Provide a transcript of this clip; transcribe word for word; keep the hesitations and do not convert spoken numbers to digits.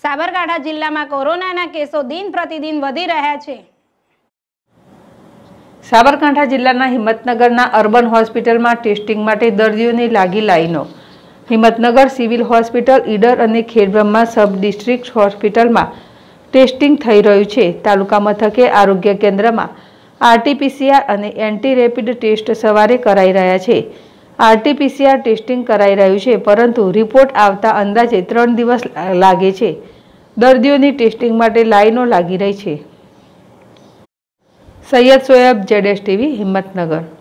સાબરકાંઠા જિલ્લામાં કોરોનાના કેસો દિન પ્રતિદિન વધી રહ્યા છે। સાબરકાંઠા જિલ્લાના હિંમતનગરના અર્બન હોસ્પિટલમાં ટેસ્ટિંગ માટે દર્દીઓની લાગી લાઈનો। હિંમતનગર સિવિલ હોસ્પિટલ, ઈડર અને ખેડબ્રહ્મા સબ ડિસ્ટ્રિક્ટ હોસ્પિટલમાં ટેસ્ટિંગ થઈ રહ્યું છે। તાલુકા મથકે આરોગ્ય કેન્દ્રમાં આરટીપીસીઆર અને એન્ટી રેપિડ ટેસ્ટ સવારે કરાઈ રહ્યા છે। આરટીપીસીઆર ટેસ્ટિંગ કરાઈ રહ્યું છે, પરંતુ રિપોર્ટ આવતા અંદાજે ત્રણ દિવસ લાગે છે। દર્દીઓની ટેસ્ટિંગ માટે લાઈનો લાગી રહી છે। સૈયદ શોએબ, જેડેશ ટીવી, હિંમતનગર।